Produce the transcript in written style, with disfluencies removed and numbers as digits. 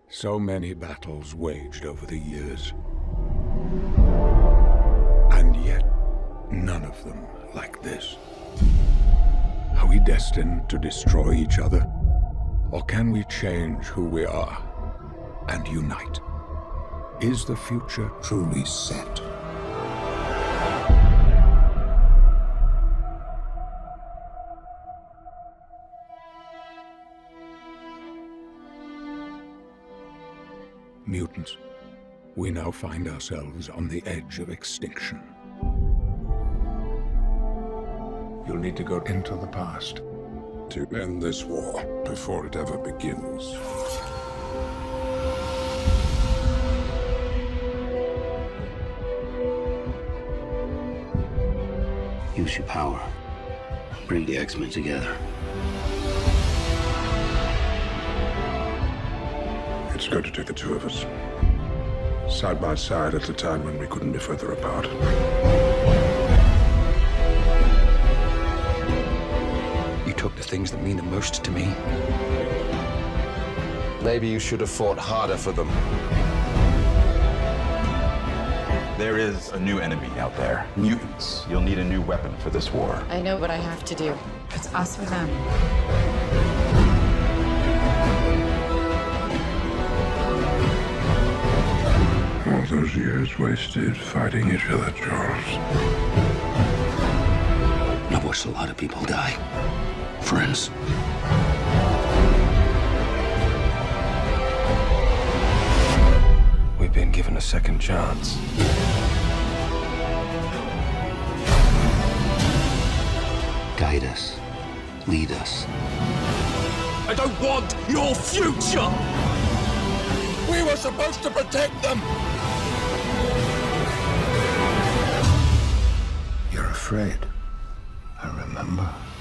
So many battles waged over the years. And yet, none of them like this. Are we destined to destroy each other? Or can we change who we are and unite? Is the future truly set? Mutants, we now find ourselves on the edge of extinction. You'll need to go into the past to end this war before it ever begins. Use your power. Bring the X-Men together. It's going to take the two of us, side by side at a time when we couldn't be further apart. You took the things that mean the most to me. Maybe you should have fought harder for them. There is a new enemy out there. Mutants. You'll need a new weapon for this war. I know what I have to do. It's us or them. All those years wasted fighting each other, Charles. I've watched a lot of people die. Friends. We've been given a second chance. Guide us. Lead us. I don't want your future! We were supposed to protect them! You're afraid. I remember.